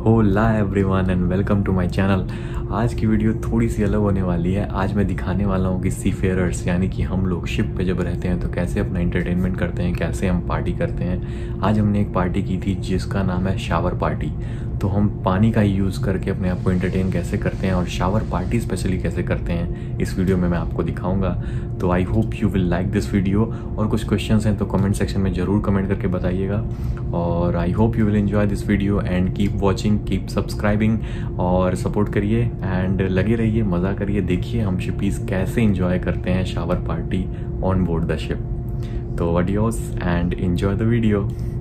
होला everyone and welcome to my channel. आज की वीडियो थोड़ी सी अलग होने वाली है। आज मैं दिखाने वाला हूँ कि सीफेयरर्स यानी कि हम लोग शिप पे जब रहते हैं तो कैसे अपना एंटरटेनमेंट करते हैं, कैसे हम पार्टी करते हैं। आज हमने एक पार्टी की थी जिसका नाम है शावर पार्टी। तो हम पानी का यूज़ करके अपने आप को एंटरटेन कैसे करते हैं और शावर पार्टी स्पेशली कैसे करते हैं इस वीडियो में मैं आपको दिखाऊंगा। तो I hope you will like this video. और कुछ क्वेश्चंस हैं तो कमेंट सेक्शन में ज़रूर कमेंट करके बताइएगा। और I hope you will enjoy this video and keep watching, keep subscribing और सपोर्ट करिए एंड लगे रहिए, मज़ा करिए। देखिए हम शिपीज़ कैसे इंजॉय करते हैं shower party on board the ship. तो अडियोस एंड एंजॉय द वीडियो।